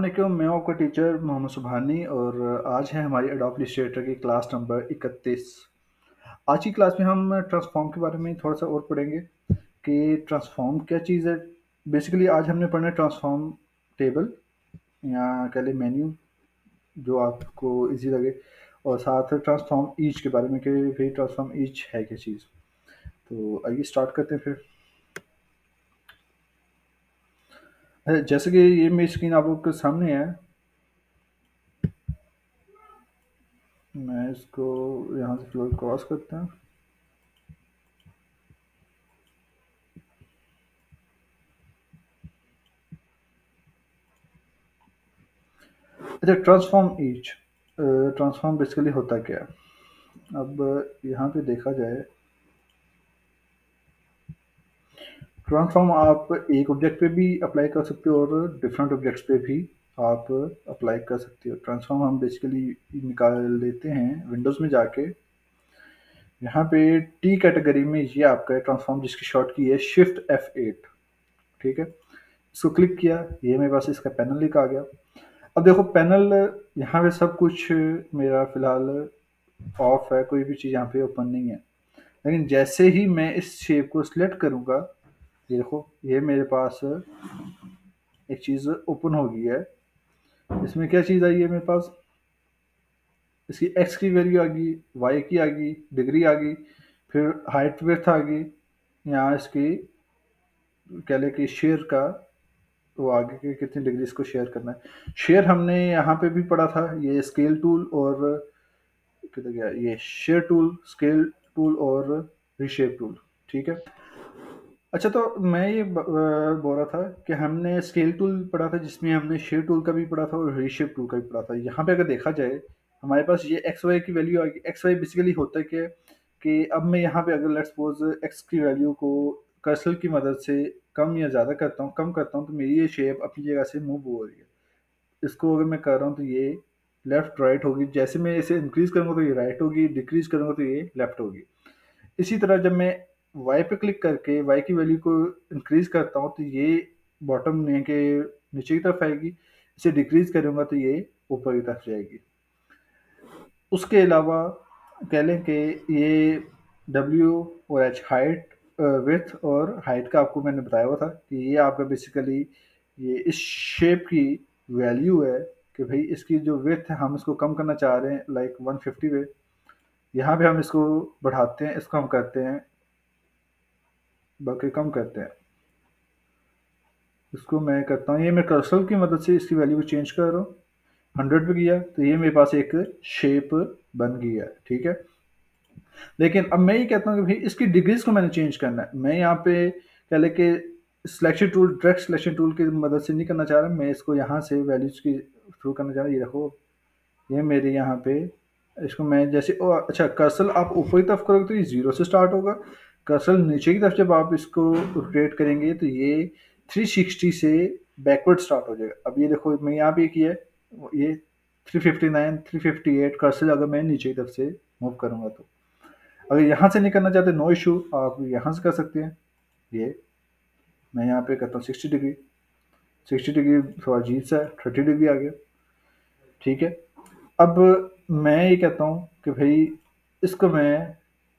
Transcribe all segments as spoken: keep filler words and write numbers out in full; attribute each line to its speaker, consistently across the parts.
Speaker 1: वालेकुम, मैं हूँ आपका टीचर मोहम्मद सुबहानी और आज है हमारी एडोब इलस्ट्रेटर की क्लास नंबर इकतीस। आज की क्लास में हम ट्रांसफॉर्म के बारे में थोड़ा सा और पढ़ेंगे कि ट्रांसफॉर्म क्या चीज़ है। बेसिकली आज हमने पढ़ना है ट्रांसफॉर्म टेबल या कह लें मेन्यू, जो आपको इजी लगे, और साथ ट्रांसफॉर्म ईच के बारे में कि भाई ट्रांसफॉर्म ईच है क्या चीज़। तो आइए स्टार्ट करते हैं फिर। अच्छा, जैसे कि ये मेरी स्क्रीन आप लोग के सामने है, मैं इसको यहाँ से फ्लोर क्रॉस करते हैं। अच्छा, ट्रांसफॉर्म ईच ट्रांसफॉर्म बेसिकली होता क्या है। अब यहाँ पे देखा जाए, ट्रांसफॉर्म आप एक ऑब्जेक्ट पे भी अप्लाई कर सकते हो और डिफरेंट ऑब्जेक्ट्स पे भी आप अप्लाई कर सकते हो। ट्रांसफॉर्म हम बेसिकली निकाल लेते हैं विंडोज़ में जाके। यहाँ पे टी कैटेगरी में ये आपका है ट्रांसफॉर्म, जिसकी शॉर्ट की है शिफ्ट एफ एट। ठीक है, इसको क्लिक किया, ये मेरे पास इसका पैनल लिख आ गया। अब देखो पैनल, यहाँ पे सब कुछ मेरा फिलहाल ऑफ है, कोई भी चीज़ यहाँ पे ओपन नहीं है। लेकिन जैसे ही मैं इस शेप को सिलेक्ट करूँगा, ये देखो ये मेरे पास एक चीज़ ओपन हो गई है। इसमें क्या चीज़ आई है मेरे पास, इसकी एक्स की वैल्यू आ गई, वाई की आ गई, डिग्री आ गई, फिर हाइट विड्थ आ गई, यहाँ इसकी कह लें कि शेयर का वो आगे के कितनी डिग्री इसको शेयर करना है। शेयर हमने यहाँ पे भी पढ़ा था, ये स्केल टूल और किधर गया, ये शेयर टूल, स्केल टूल और रीशेप टूल। ठीक है। अच्छा, तो मैं ये ब- अ, बोल रहा था कि हमने स्केल टूल पढ़ा था, जिसमें हमने शेयर टूल का भी पढ़ा था और रीशेप टूल का भी पढ़ा था। यहाँ पे अगर देखा जाए, हमारे पास ये एक्स वाई की वैल्यू आ गई। एक्स वाई बेसिकली होता है कि कि अब मैं यहाँ पे अगर लेट्स सपोज एक्स की वैल्यू को कर्सर की मदद से कम या ज़्यादा करता हूँ, कम करता हूँ, तो मेरी ये शेप अपनी जगह से मूव हो रही है। इसको अगर मैं कर रहा हूँ तो ये लेफ्ट राइट होगी, जैसे मैं इसे इंक्रीज करूँगा तो ये राइट होगी, डिक्रीज करूँगा तो ये लेफ्ट होगी। इसी तरह जब मैं वाई पे क्लिक करके वाई की वैल्यू को इंक्रीज करता हूँ तो ये बॉटम में के नीचे की तरफ आएगी, इसे डिक्रीज करूँगा तो ये ऊपर की तरफ जाएगी। उसके अलावा कह लें कि ये डब्ल्यू और एच हाइट विथ और हाइट का आपको मैंने बताया हुआ था कि ये आपका बेसिकली ये इस शेप की वैल्यू है कि भाई इसकी जो विथ है हम इसको कम करना चाह रहे हैं, लाइक वन फिफ्टी पे। यहाँ पे हम इसको बढ़ाते हैं, इसको हम करते हैं बल्कि कम करते हैं। इसको मैं करता हूँ, ये मैं कर्सर की मदद से इसकी वैल्यू को चेंज कर रहा हूँ। हंड्रेड पे किया तो ये मेरे पास एक शेप बन गई है। ठीक है, लेकिन अब मैं ये कहता हूँ कि भाई इसकी डिग्रीज को मैंने चेंज करना है। मैं यहाँ पे कह लें कि selection tool, direct selection tool की मदद से नहीं करना चाह रहा, मैं इसको यहाँ से वैल्यूज की थ्रू करना चाह रहा हूँ। ये देखो ये मेरे यहाँ पे, इसको मैं जैसे ओ अच्छा, कर्सर आप ऊपर की तरफ करोगे तो ये जीरो से स्टार्ट होगा। कर्सर नीचे की तरफ जब आप इसको रोटेट करेंगे तो ये थ्री सिक्सटी से बैकवर्ड स्टार्ट हो जाएगा। अब ये देखो मैं यहाँ पे किया है, ये three fifty nine, three fifty eight cursor अगर मैं नीचे की तरफ से मूव करूँगा तो। अगर यहाँ से नहीं करना चाहते, नो इशू, आप यहाँ से कर सकते हैं। ये मैं यहाँ पे करता हूँ सिक्सटी डिग्री, सिक्सटी डिग्री थोड़ा अजीब सा है, थर्टी डिग्री आ गया। ठीक है, अब मैं ये कहता हूँ कि भाई इसको मैं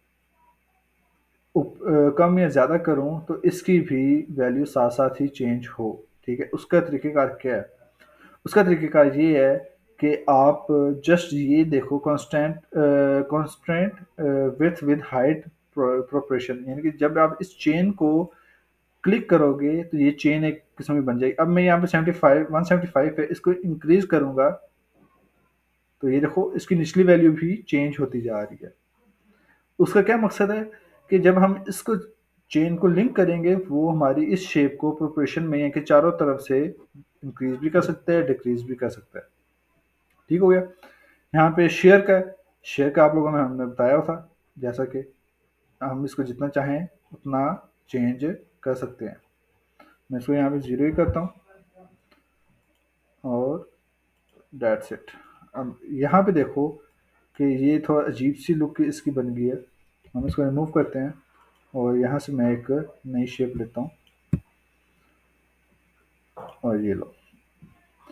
Speaker 1: उप, अ, कम या ज़्यादा करूँ तो इसकी भी वैल्यू साथ साथ ही चेंज हो। ठीक है, उसका तरीक़ेकार क्या है, उसका तरीक़ेकार ये है कि आप जस्ट ये देखो constant constant with with height proportion, यानी कि जब आप इस चेन को क्लिक करोगे तो ये चेन एक किस्म की बन जाएगी। अब मैं यहाँ पे seventy five one seventy five है, इसको इंक्रीज करूँगा तो ये देखो इसकी निचली वैल्यू भी चेंज होती जा रही है। उसका क्या मकसद है कि जब हम इसको चेन को लिंक करेंगे, वो हमारी इस शेप को प्रोपोर्शन में यानी कि चारों तरफ से इंक्रीज भी कर सकता है, डिक्रीज भी कर सकता है। ठीक हो गया। यहाँ पे शेयर का शेयर का आप लोगों ने हमने बताया था, जैसा कि हम इसको जितना चाहें उतना चेंज कर सकते हैं। मैं इसको यहाँ पे जीरो ही करता हूँ और डेट्स इट। अब यहाँ पे देखो कि ये थोड़ा अजीब सी लुक इसकी बन गई है, हम इसको रिमूव करते हैं और यहाँ से मैं एक नई शेप लेता हूँ और ये लो।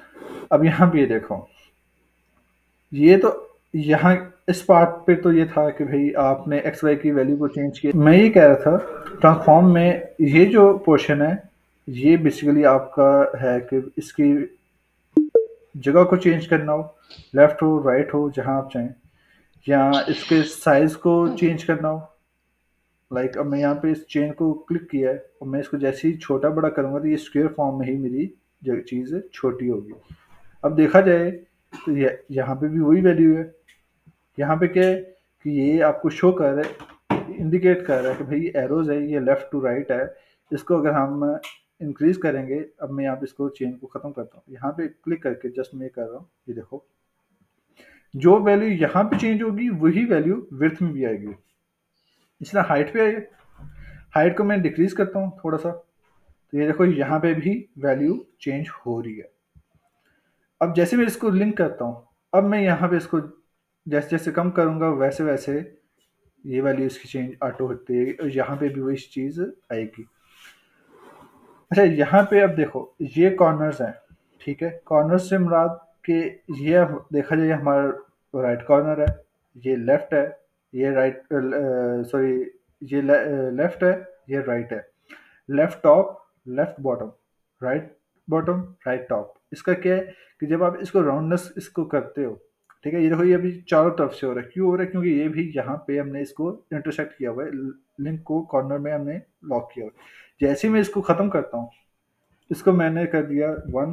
Speaker 1: अब यहाँ पे ये देखो, ये तो यहाँ इस पार्ट पे तो ये था कि भाई आपने एक्स वाई की वैल्यू को चेंज किया। मैं ये कह रहा था ट्रांसफॉर्म में ये जो पोर्शन है, ये बेसिकली आपका है कि इसकी जगह को चेंज करना हो, लेफ्ट हो राइट हो जहाँ आप चाहें, या इसके साइज को चेंज करना हो। लाइक अब मैं यहाँ पे इस चेन को क्लिक किया है और मैं इसको जैसे ही छोटा बड़ा करूँगा तो ये स्क्वायर फॉर्म में ही मेरी जो चीज़ छोटी होगी। अब देखा जाए तो ये यहाँ पे भी वही वैल्यू है। यहाँ पे क्या है कि ये आपको शो कर रहा है, इंडिकेट कर रहा है कि भाई एरोज है, ये लेफ्ट टू राइट है। इसको अगर हम इंक्रीज करेंगे, अब मैं यहाँ पे इसको चेन को ख़त्म करता हूँ, यहाँ पे क्लिक करके जस्ट मैं कर रहा हूँ, ये देखो जो वैल्यू यहाँ पे चेंज होगी वही वैल्यू विड्थ में भी आएगी। इस तरह हाइट पे आएगी, हाइट को मैं डिक्रीज करता हूँ थोड़ा सा, तो ये देखो यहाँ पे भी वैल्यू चेंज हो रही है। अब जैसे मैं इसको लिंक करता हूँ, अब मैं यहाँ पे इसको जैसे जैसे कम करूँगा वैसे वैसे ये वैल्यू इसकी चेंज ऑटो होती है और यहाँ पे भी वही चीज़ आएगी। अच्छा यहाँ पे अब देखो ये कॉर्नर्स हैं, ठीक है। कॉर्नर्स से मुराद के ये देखा जाए हमारा राइट कॉर्नर है, ये लेफ्ट है, ये राइट सॉरी ये लेफ्ट है, ये राइट है। Left top, left bottom, right bottom, right top. इसका क्या है कि जब आप इसको राउंडनेस इसको करते हो, ठीक है, ये देखो ये अभी चारों तरफ से हो रहा है। क्यों हो रहा है? क्योंकि ये भी यहाँ पे हमने इसको इंटरसेक्ट किया हुआ है, लिंक को कॉर्नर में हमने लॉक किया हुआ है। जैसे ही मैं इसको ख़त्म करता हूँ, इसको मैंने कर दिया वन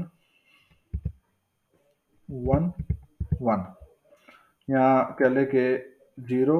Speaker 1: वन वन, या कह ले के zero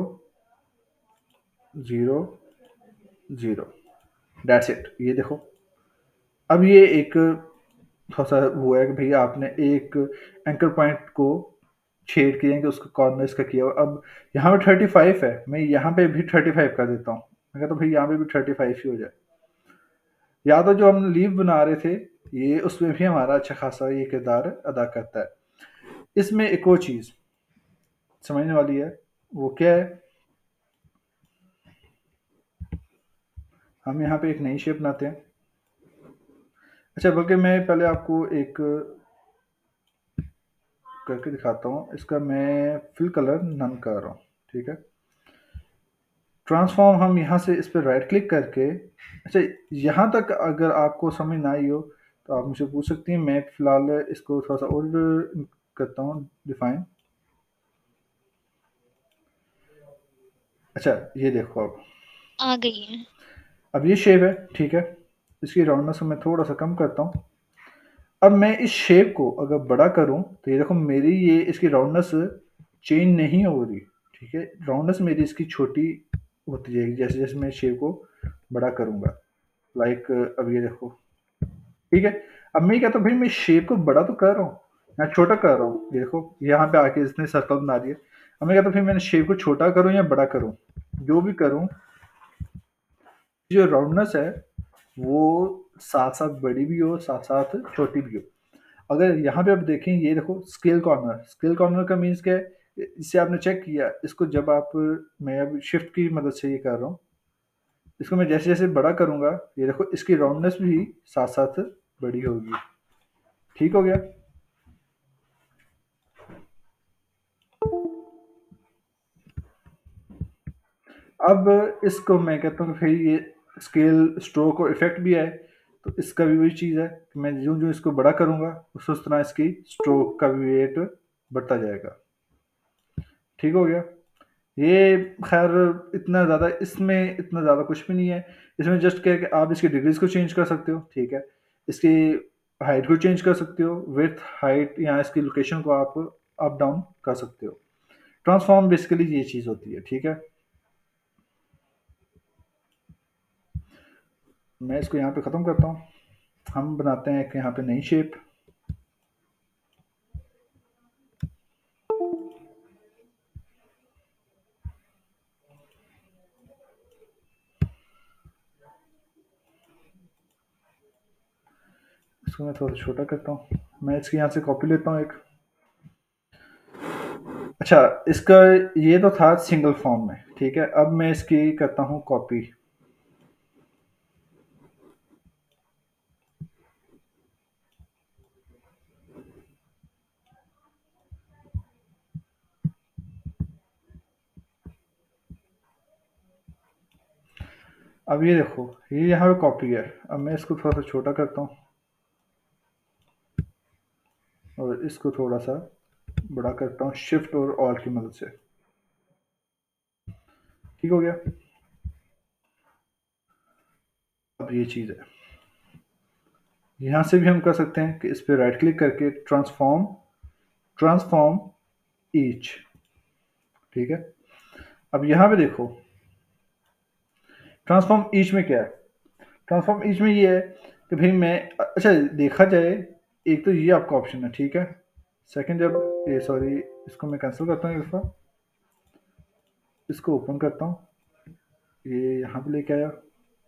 Speaker 1: zero zero, that's it. ये देखो अब ये एक थोड़ा सा हुआ है कि भाई आपने एक एंकर पॉइंट को छेद किए कि उसका कॉर्नर इसका किया हुआ। अब यहाँ पे थर्टी फाइव है, मैं यहाँ पे भी थर्टी फाइव कर देता हूँ, मैं कहता हूँ भाई यहाँ पे भी थर्टी फाइव ही हो जाए। या तो जो हम लीव बना रहे थे ये, उसमें भी हमारा अच्छा खासा ये किरदार अदा करता है। इसमें एक और चीज़ समझने वाली है, वो क्या है, हम यहाँ पे एक नई शेप बनाते हैं। अच्छा बल्कि मैं पहले आपको एक करके दिखाता हूँ, इसका मैं फिल कलर नन कर रहा हूँ, ठीक है। ट्रांसफॉर्म हम यहाँ से इस पर राइट क्लिक करके, अच्छा यहाँ तक अगर आपको समझ ना आई हो तो आप मुझसे पूछ सकती हैं। मैं फिलहाल इसको थोड़ा सा और करता हूँ डिफाइन। अच्छा ये देखो अब
Speaker 2: आ गई है।
Speaker 1: अब ये शेप है, ठीक है। इसकी राउंडनेस को मैं थोड़ा सा कम करता हूँ। अब मैं इस शेप को अगर बड़ा करूँ तो ये देखो मेरी ये इसकी राउंडनेस चेंज नहीं हो रही, ठीक है। राउंडनेस मेरी इसकी छोटी होती जाएगी जैसे जैसे मैं शेप को बड़ा करूँगा। लाइक अब ये देखो, ठीक है। अब मैं कहता हूँ भाई मैं शेप को बड़ा तो कर रहा हूँ, मैं छोटा कर रहा हूँ, ये देखो यहाँ पे आके इसने सर्कल बना दिया। अब मैं कहता हूँ भाई मैंने शेप को छोटा करूँ या बड़ा करूँ, जो भी करूँ, जो राउंडनेस है वो साथ साथ बड़ी भी हो साथ साथ छोटी भी हो। अगर यहाँ पे आप देखें, ये देखो स्केल कॉर्नर, स्केल कॉर्नर का मीन्स क्या है, इससे आपने चेक किया इसको, जब आप, मैं अब शिफ्ट की मदद से ये कर रहा हूँ, इसको मैं जैसे जैसे बड़ा करूँगा ये देखो इसकी राउंडनेस भी साथ साथ बड़ी होगी। ठीक हो गया। अब इसको मैं कहता हूँ कि भाई ये स्केल स्ट्रोक और इफेक्ट भी है, तो इसका भी वही चीज़ है कि मैं जो जो इसको बड़ा करूँगा उस उस तरह इसकी स्ट्रोक का भी वेट बढ़ता जाएगा। ठीक हो गया। ये खैर इतना ज़्यादा इसमें इतना ज़्यादा कुछ भी नहीं है। इसमें जस्ट क्या है कि आप इसकी डिग्रीज को चेंज कर सकते हो, ठीक है। इसकी हाइट को चेंज कर सकते हो, विड्थ हाइट या इसकी लोकेशन को आप अप डाउन कर सकते हो। ट्रांसफॉर्म बेसिकली ये चीज़ होती है, ठीक है। मैं इसको यहाँ पे ख़त्म करता हूँ, हम बनाते हैं कि यहाँ पे नई शेप। इसको मैं थोड़ा छोटा करता हूँ, मैं इसके यहाँ से कॉपी लेता हूँ एक। अच्छा इसका ये तो था सिंगल फॉर्म में, ठीक है। अब मैं इसकी करता हूँ कॉपी। अब ये देखो, ये यहाँ पे कॉपी है। अब मैं इसको थोड़ा सा छोटा करता हूँ और इसको थोड़ा सा बड़ा करता हूँ शिफ्ट और ऑल की मदद से। ठीक हो गया। अब ये चीज़ है, यहाँ से भी हम कर सकते हैं कि इस पर राइट क्लिक करके ट्रांसफॉर्म ट्रांसफॉर्म ईच। ठीक है। अब यहाँ पे देखो, ट्रांसफॉर्म ईच में क्या है। ट्रांसफॉर्म ईच में ये है कि भाई मैं, अच्छा देखा जाए, एक तो ये आपका ऑप्शन है, ठीक है। सेकंड, जब ये सॉरी इसको मैं कैंसिल करता हूँ, इसको इसको ओपन करता हूँ, ये यहाँ पे लेके आया,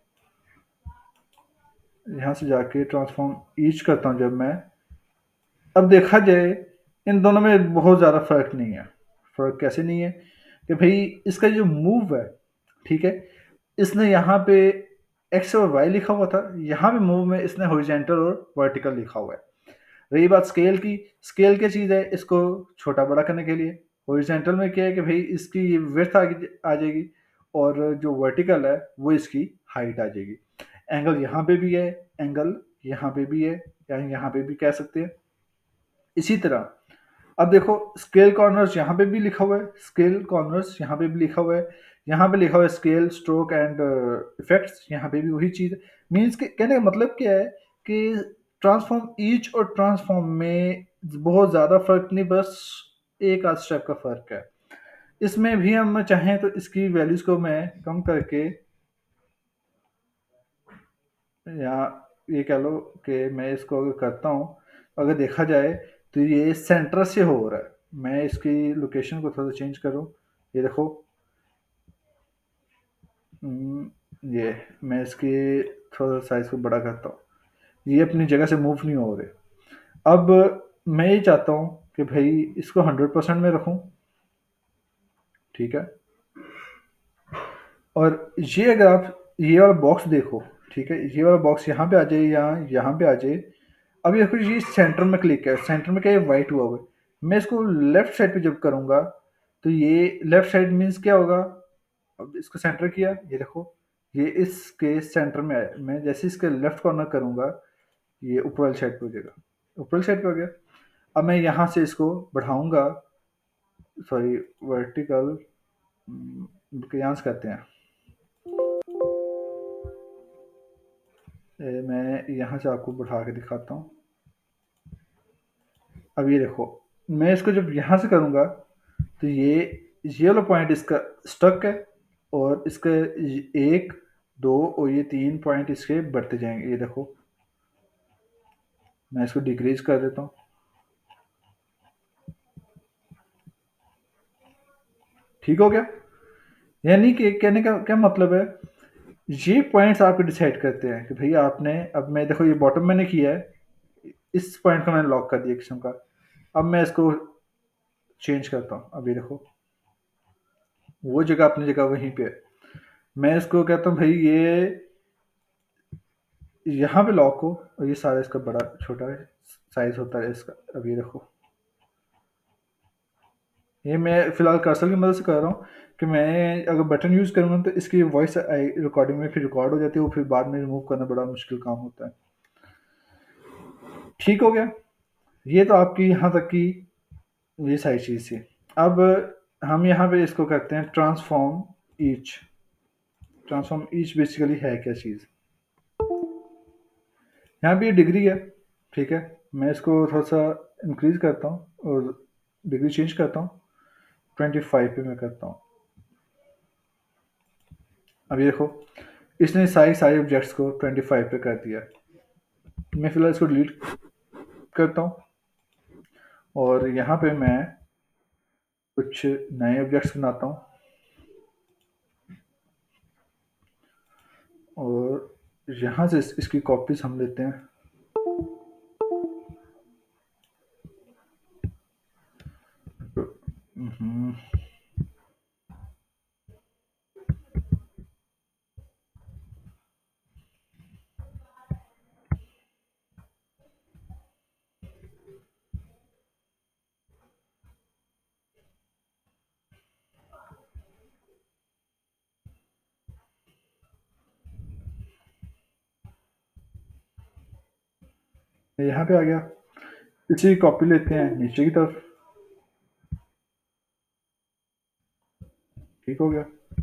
Speaker 1: यहाँ से जाके ट्रांसफॉर्म ईच करता हूँ जब मैं। अब देखा जाए, इन दोनों में बहुत ज़्यादा फ़र्क नहीं है। फ़र्क कैसे नहीं है कि भाई इसका जो मूव है, ठीक है, इसने यहाँ पे एक्स और वाई लिखा हुआ था, यहाँ पे मूव में इसने हॉरिजॉन्टल और वर्टिकल लिखा हुआ है। रही बात स्केल की, स्केल क्या चीज़ है, इसको छोटा बड़ा करने के लिए। हॉरिजॉन्टल में क्या है कि भाई इसकी विड्थ आ आ जाएगी, और जो वर्टिकल है वो इसकी हाइट आ जाएगी। एंगल यहाँ पे भी है, एंगल यहाँ पे भी है, या यहाँ पे भी कह सकते हैं। इसी तरह अब देखो, स्केल कॉर्नर्स यहाँ पे भी लिखा हुआ है, स्केल कॉर्नर्स यहाँ पे भी लिखा हुआ है, यहाँ पे लिखा हुआ है स्केल स्ट्रोक एंड इफेक्ट्स, यहाँ पे भी वही चीज़ है। मीन्स के कहने का मतलब क्या है कि ट्रांसफॉर्म ईच और ट्रांसफॉर्म में बहुत ज़्यादा फर्क नहीं, बस एक आध स्टेप का फर्क है। इसमें भी हम चाहें तो इसकी वैल्यूज़ को मैं कम करके, या ये कह लो कि मैं इसको अगर करता हूँ, अगर देखा जाए तो ये सेंटर से हो रहा है। मैं इसकी लोकेशन को थोड़ा चेंज करूँ, ये देखो, हम्म, ये मैं इसकी थोड़ा साइज को बड़ा करता हूँ, ये अपनी जगह से मूव नहीं हो रहे। अब मैं ये चाहता हूँ कि भाई इसको हंड्रेड परसेंट में रखूँ, ठीक है। और ये अगर आप ये वाला बॉक्स देखो, ठीक है, ये वाला बॉक्स यहाँ पे आ जाए या यहाँ पे आ जाए। अब ये देखो, ये सेंटर में क्लिक है, सेंटर में क्या है, वाइट हुआ हुआ है। मैं इसको लेफ्ट साइड पे जब करूँगा तो ये लेफ्ट साइड मीन्स क्या होगा। अब इसको सेंटर किया, ये देखो, ये इसके सेंटर में आया। मैं जैसे इसके लेफ्ट कॉर्नर करूँगा, ये ऊपर वाली साइड पे हो जाएगा, ऊपर वाली साइड पे हो गया। अब मैं यहाँ से इसको बढ़ाऊँगा, सॉरी वर्टिकल यहाँ से करते हैं। ए, मैं यहाँ से आपको बढ़ा के दिखाता हूँ। अब ये देखो, मैं इसको जब यहाँ से करूँगा तो ये ये वाला पॉइंट इसका स्टक है, और इसके एक दो और ये तीन पॉइंट इसके बढ़ते जाएंगे। ये देखो, मैं इसको डिक्रीज कर देता हूँ। ठीक हो गया। यानी कि कहने का क्या मतलब है, ये पॉइंट्स आपको डिसाइड करते हैं कि भाई आपने, अब मैं देखो ये बॉटम मैंने किया है, इस पॉइंट को मैंने लॉक कर दिया किस्म का। अब मैं इसको चेंज करता हूँ, अब ये देखो, वो जगह अपनी जगह वहीं पे है। मैं इसको कहता हूँ भाई ये यहाँ पे लॉक हो, और ये सारा इसका बड़ा छोटा है, साइज होता है इसका। अब ये देखो, ये मैं फिलहाल कर्सर की मदद से कर रहा हूँ कि मैं अगर बटन यूज़ करूँगा तो इसकी वॉइस रिकॉर्डिंग में फिर रिकॉर्ड हो जाती है, वो फिर बाद में रिमूव करना बड़ा मुश्किल काम होता है। ठीक हो गया। ये तो आपकी यहाँ तक की ये सारी चीज़ थी। अब हम यहाँ पे इसको करते हैं transform each. Transform each basically है क्या चीज़, यहाँ पे डिग्री है, ठीक है। मैं इसको थोड़ा सा इंक्रीज करता हूँ और डिग्री चेंज करता हूँ, ट्वेंटी फाइव पे मैं करता हूँ। अब ये देखो, इसने सारी सारे ऑब्जेक्ट्स को ट्वेंटी फाइव पे कर दिया। मैं फिलहाल इसको डिलीट करता हूँ, और यहाँ पे मैं कुछ नए ऑब्जेक्ट्स बनाता हूँ, और यहाँ से इस, इसकी कॉपीज हम लेते हैं। हम्म, यहाँ पे आ गया। इसी कॉपी लेते हैं नीचे की तरफ। ठीक हो गया।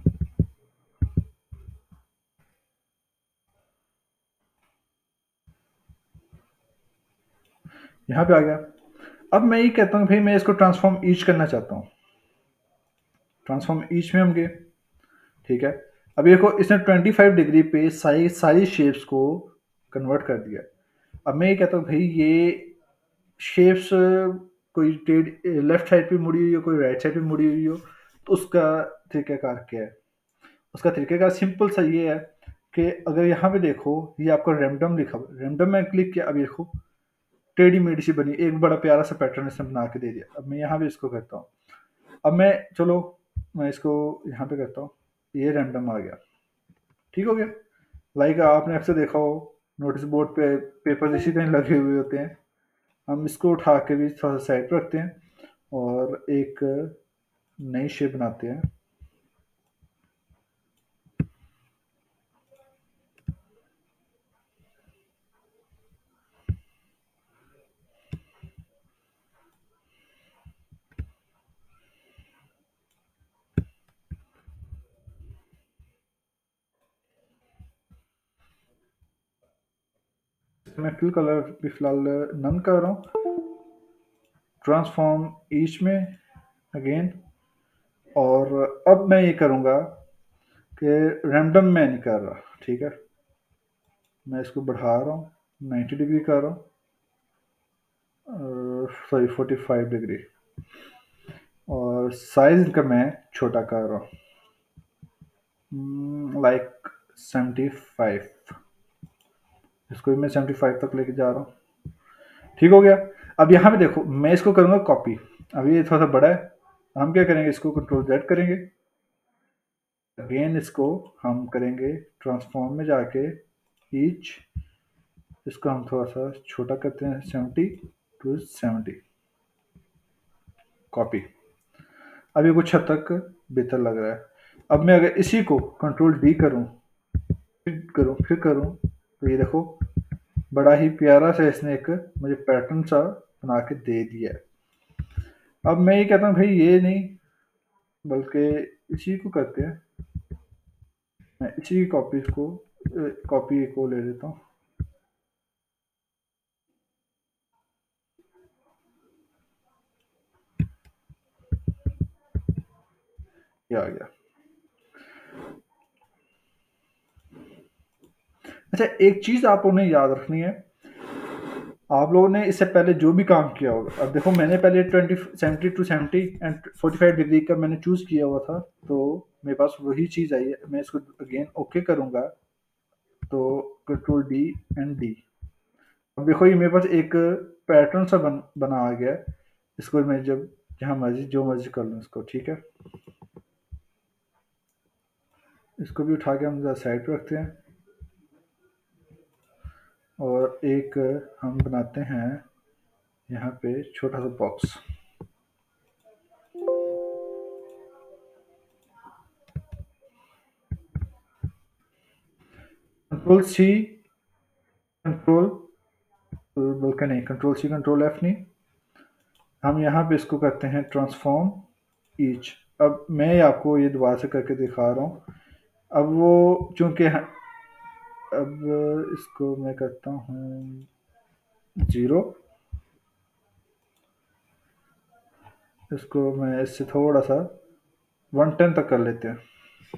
Speaker 1: यहाँ पे आ गया। अब मैं ये कहता हूँ भाई मैं इसको ट्रांसफॉर्म ईच करना चाहता हूँ। ट्रांसफॉर्म ईच में हम गए। ठीक है। अब देखो इसने ट्वेंटी फाइव डिग्री पे सारी सारी शेप्स को कन्वर्ट कर दिया। अब मैं ये कहता हूँ भाई ये शेप्स कोई टेढ़ लेफ्ट साइड पे मुड़ी हुई हो, कोई राइट साइड पे मुड़ी हुई हो, तो उसका तरीक़ाकार क्या है? उसका तरीक़ाकार सिंपल सा ये है कि अगर यहाँ पे देखो ये आपका रैंडम लिखा हुआ है, रैंडम में क्लिक किया, अब देखो टेढ़ी-मेढ़ी सी बनी, एक बड़ा प्यारा सा पैटर्न इसने बना के दे दिया। अब मैं यहाँ पे इसको करता हूँ। अब मैं चलो मैं इसको यहाँ पे करता हूँ, ये रैंडम आ गया। ठीक हो गया। लाइक आपने अक्सर देखा हो नोटिस बोर्ड पे पेपर इसी तरह लगे हुए होते हैं। हम इसको उठा के भी थोड़ा सा साइड पर रखते हैं और एक नई शेप बनाते हैं। मैं फिल कलर भी फिलहाल नन कर रहा हूँ। ट्रांसफॉर्म ईच में अगेन। और अब मैं ये करूँगा कि रैंडम में नहीं कर रहा। ठीक है। मैं इसको बढ़ा रहा हूँ, नाइन्टी डिग्री कर रहा हूँ, सॉरी फोर्टी फाइव डिग्री, और साइज का मैं छोटा कर रहा हूँ, लाइक सेवेंटी फाइव। इसको भी मैं सेवेंटी फाइव तक लेके जा रहा हूँ। ठीक हो गया। अब यहाँ पे देखो मैं इसको करूँगा कॉपी। अब ये थोड़ा सा बड़ा है, हम क्या करेंगे, इसको कंट्रोल जेड करेंगे। अगेन इसको हम करेंगे ट्रांसफॉर्म में जाके ईच, इसको हम थोड़ा सा छोटा करते हैं, सेवेंटी टू सेवेंटी, कॉपी। अब ये कुछ हद तक बेहतर लग रहा है। अब मैं अगर इसी को कंट्रोल डी करूं, फिर करूं फिर करूं, तो ये देखो बड़ा ही प्यारा सा इसने एक मुझे पैटर्न सा बना के दे दिया है। अब मैं ये कहता हूँ भाई ये नहीं, बल्कि इसी को करते हैं। मैं इसी की कॉपी को कॉपी को ले लेता हूँ। ये आ गया। अच्छा एक चीज़ आप उन्हें याद रखनी है, आप लोगों ने इससे पहले जो भी काम किया होगा, अब देखो मैंने पहले twenty seventy two seventy and forty five degree का मैंने चूज़ किया हुआ था, तो मेरे पास वही चीज़ आई है। मैं इसको अगेन ओके करूँगा, तो कंट्रोल डी एंड डी। अब देखो ये मेरे पास एक पैटर्न सा बन बना आ गया है। इसको मैं जब जहाँ मर्जी जो मर्जी कर लूँ इसको। ठीक है। इसको भी उठा के हम साइड पे रखते हैं और एक हम बनाते हैं यहाँ पे छोटा सा बॉक्स। कंट्रोल सी कंट्रोल बल्कि नहीं, कंट्रोल सी कंट्रोल एफ नहीं, हम यहाँ पे इसको करते हैं ट्रांसफॉर्म ईच। अब मैं आपको ये दोबारा से करके दिखा रहा हूँ। अब वो चूंकि अब इसको मैं करता हूँ ज़ीरो, इसको मैं इससे थोड़ा सा वन टेन तक कर लेते हैं,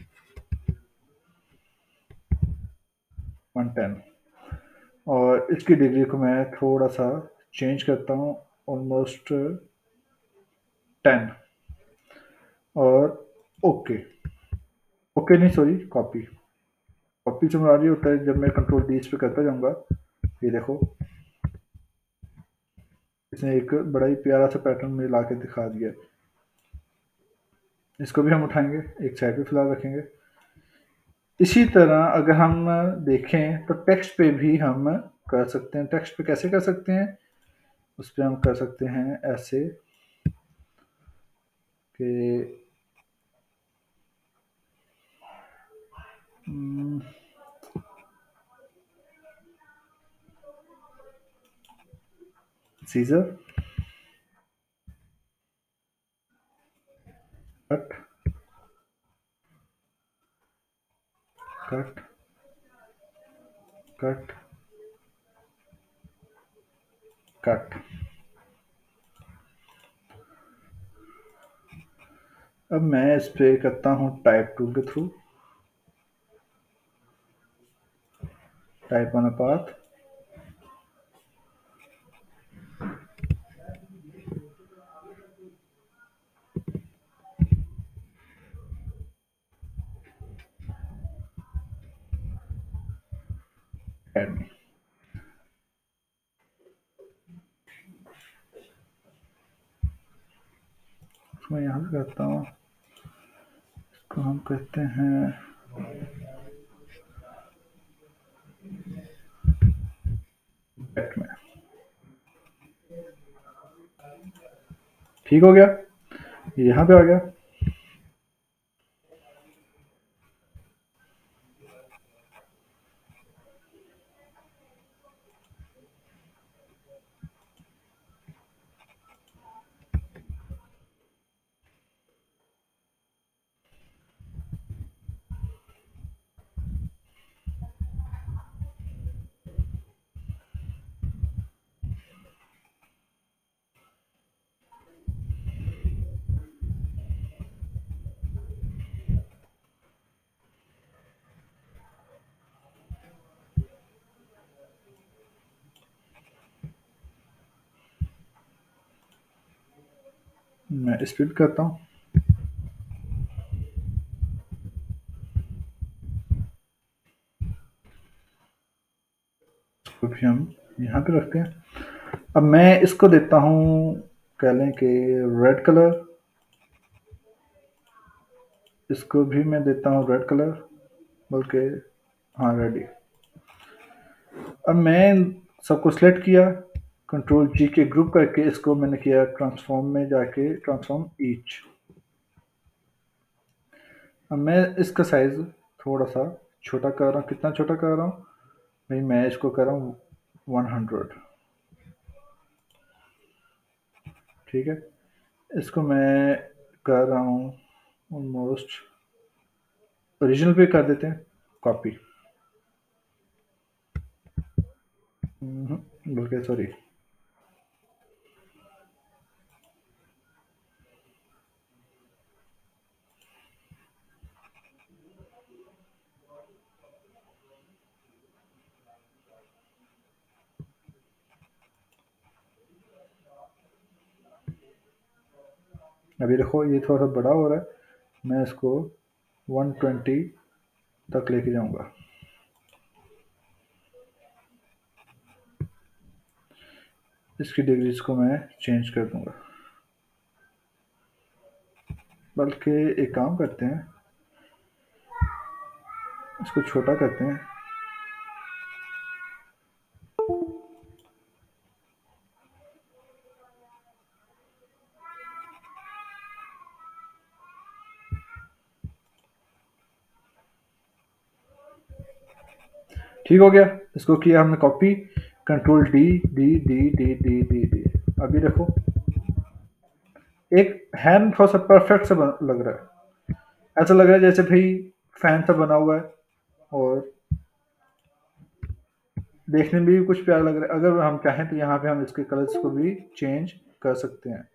Speaker 1: वन टेन। और इसकी डिग्री को मैं थोड़ा सा चेंज करता हूँ, ऑलमोस्ट टेन। और ओके ओके नहीं सॉरी, कॉपी कॉपी से मुराद ये होता है जब मैं कंट्रोल डी इस पे करता जाऊँगा, ये देखो इसने एक बड़ा ही प्यारा सा पैटर्न में ला के दिखा दिया। इसको भी हम उठाएंगे, एक साइड पे फिलहाल रखेंगे। इसी तरह अगर हम देखें तो टेक्स्ट पे भी हम कर सकते हैं। टेक्स्ट पे कैसे कर सकते हैं, उस पर हम कर सकते हैं ऐसे कि hmm, scissor, cut, cut, cut, cut. अब मैं इस पे करता हूँ टाइप टूल के through, type on a path, add me. मैं यहाँ से करता हूँ, इसको हम कहते हैं बैक में। ठीक हो गया, यहाँ पे आ गया। मैं स्प्लिट करता हूँ, इसको भी हम यहाँ पे रखते हैं। अब मैं इसको देता हूँ, कह लें कि रेड कलर, इसको भी मैं देता हूँ रेड कलर, बल्कि हाँ रेड ही। अब मैं सबको सिलेक्ट किया, कंट्रोल जी के ग्रुप करके इसको मैंने किया ट्रांसफॉर्म में जाके ट्रांसफॉर्म ईच। अब मैं इसका साइज थोड़ा सा छोटा कर रहा हूँ। कितना छोटा कर रहा हूँ भाई, मैं इसको कर रहा हूँ वन हंड्रेड। ठीक है, इसको मैं कर रहा हूँ ऑलमोस्ट ओरिजिनल पे कर देते हैं कॉपी, बल्कि सॉरी अभी देखो ये थोड़ा सा बड़ा हो रहा है, मैं इसको वन ट्वेंटी तक लेके जाऊंगा। इसकी डिग्रीज को मैं चेंज कर दूंगा, बल्कि एक काम करते हैं, इसको छोटा करते हैं। ठीक हो गया, इसको किया हमने copy, control D D D D D D D. अभी देखो एक हैंड थोड़ा सा परफेक्ट सा लग रहा है, ऐसा लग रहा है जैसे भाई फैन सा बना हुआ है, और देखने में भी कुछ प्यारा लग रहा है। अगर हम चाहें तो यहाँ पे हम इसके कलर्स को भी चेंज कर सकते हैं।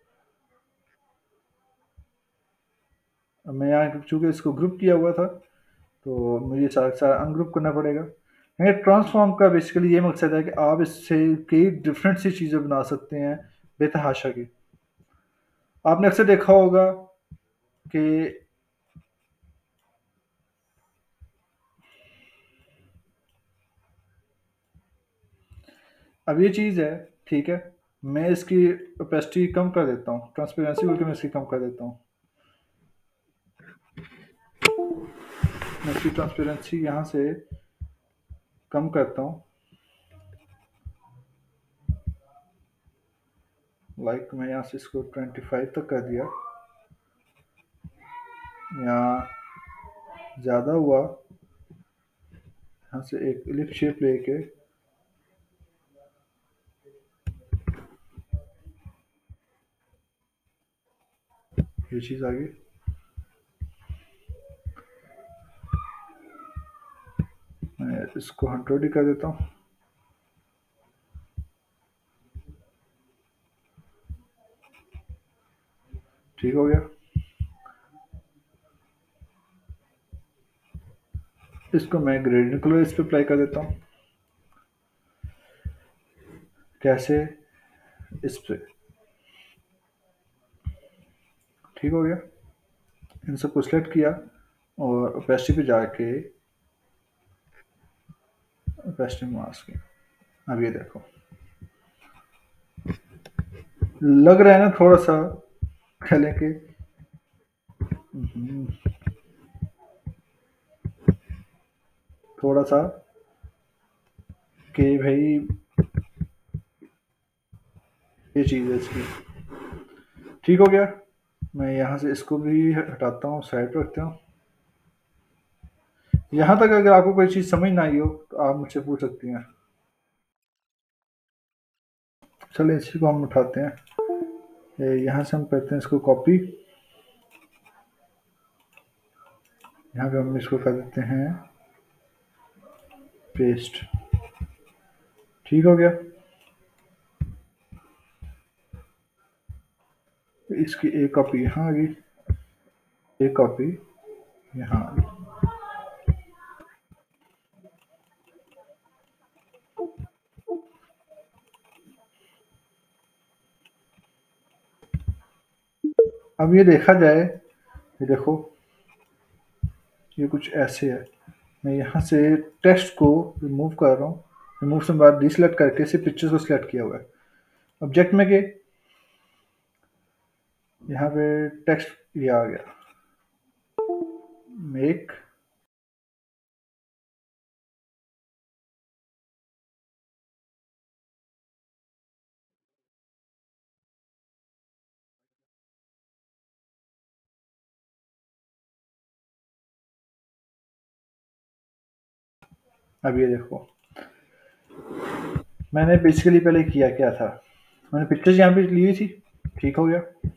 Speaker 1: अब मैं यहाँ चूंकि इसको ग्रुप किया हुआ था, तो मुझे सारा सारा अनग्रुप करना पड़ेगा। ये ट्रांसफॉर्म का बेसिकली ये मकसद है कि आप इससे कई डिफरेंट सी चीज़ें बना सकते हैं बेतहाशा की। आपने अक्सर देखा होगा कि अब ये चीज़ है, ठीक है, मैं इसकी ओपेसिटी कम कर देता हूँ, ट्रांसपेरेंसी बोल के मैं इसकी कम कर देता हूँ। मैं इसकी ट्रांसपेरेंसी यहाँ से कम करता हूँ, लाइक मैं यहाँ से इसको ट्वेंटी फाइव तक कर दिया, या ज़्यादा हुआ यहाँ से एक लिप शेप लेके ये चीज़ आ गई। मैं इसको हंड्रेड ही कर देता हूँ। ठीक हो गया। इसको मैं ग्रेडियंट कलर इस पे अप्लाई कर देता हूँ। कैसे? इस पे। ठीक हो गया। इन सबको सिलेक्ट किया और ओपेसिटी पे जाके ओपेसिटी मास्क। अब ये देखो, लग रहा है ना थोड़ा सा खेले के। हम्म, थोड़ा सा कि भाई ये चीज़ है इसकी। ठीक हो गया। मैं यहाँ से इसको भी हटाता हूँ, साइड पर रखता हूँ। यहाँ तक अगर आपको कोई चीज़ समझ ना आई हो तो आप मुझसे पूछ सकती हैं। चलिए इसी को हम उठाते हैं। ये यहाँ से हम करते हैं इसको कॉपी। यहाँ पे हम इसको कर देते हैं पेस्ट। ठीक हो गया। इसकी एक कॉपी यहाँ आ गई, एक कॉपी यहाँ आ गई। अब ये देखा जाए, ये देखो, ये कुछ ऐसे है। मैं यहाँ से टेक्स्ट को रिमूव कर रहा हूँ। रिमूव से बाद डिसलेक्ट करके सिर्फ पिक्चर्स को सिलेक्ट किया हुआ है। ऑब्जेक्ट में गए, यहाँ पे टेक्स्ट ये आ गया, मेक। अब ये देखो, मैंने बेसिकली पहले किया क्या था, मैंने पिक्चर्स यहाँ पे ली हुई थी। ठीक हो गया।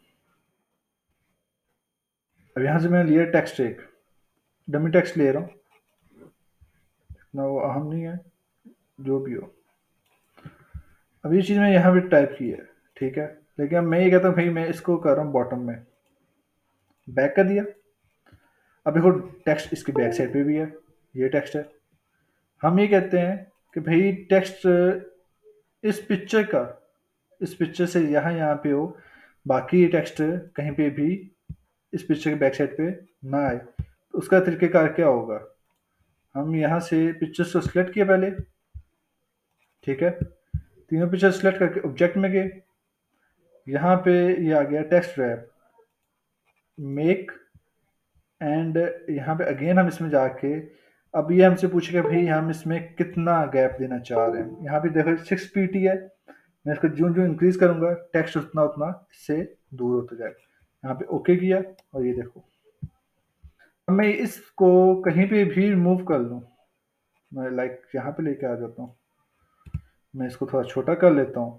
Speaker 1: अब यहाँ से मैंने लिया टेक्स्ट, एक डमी टेक्स्ट ले रहा हूँ, इतना वो अहम नहीं है, जो भी हो। अब ये चीज़ मैं यहाँ पे टाइप की है, ठीक है। लेकिन अब मैं ये कहता हूँ भाई मैं इसको कर रहा हूँ बॉटम में, बैक कर दिया। अब देखो टेक्स्ट इसकी बैक साइड पे भी है, ये टेक्स्ट है। हम ये कहते हैं कि भाई टेक्स्ट इस पिक्चर का, इस पिक्चर से यहाँ यहाँ पे हो, बाकी ये टेक्स्ट कहीं पे भी इस पिक्चर के बैक साइड पे ना आए। तो उसका तरीक़ेकार क्या होगा, हम यहाँ से पिक्चर्स को सिलेक्ट किया पहले, ठीक है। तीनों पिक्चर सिलेक्ट करके ऑब्जेक्ट में गए, यहाँ पे ये आ गया टेक्स्ट रैप, मेक। एंड यहाँ पे अगेन हम इसमें जाके अब ये हमसे पूछेगा भाई हम इसमें कितना गैप देना चाह रहे हैं। यहाँ पे देखो सिक्स पी टी है, मैं इसको जो जो इंक्रीज करूंगा टेक्स्ट उतना उतना इससे दूर होता जाएगा। यहाँ पे ओके किया और ये देखो, अब मैं इसको कहीं पे भी मूव कर लूँ, मैं लाइक यहाँ पे लेके आ जाता हूँ, मैं इसको थोड़ा छोटा कर लेता हूँ,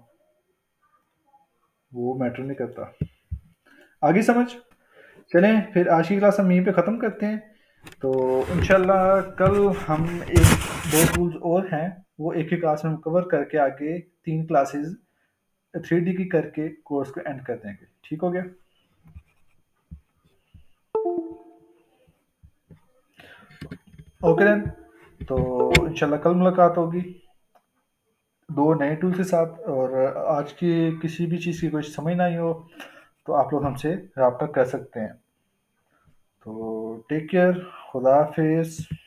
Speaker 1: वो मैटर नहीं करता। आगे समझ? चलें फिर आज की क्लास हम यहीं पे ख़त्म करते हैं। तो इंशाल्लाह कल हम एक दो टूल्स और हैं, वो एक ही क्लास में हम कवर करके आगे तीन क्लासेस थ्री डी की करके कोर्स को एंड कर देंगे। ठीक हो गया? ओके देन, तो इंशाल्लाह कल मुलाकात होगी दो नए टूल के साथ। और आज की किसी भी चीज़ की कोई समझ नहीं हो तो आप लोग हमसे रब्ता कर सकते हैं। तो टेक केयर, खुदा हाफिज़।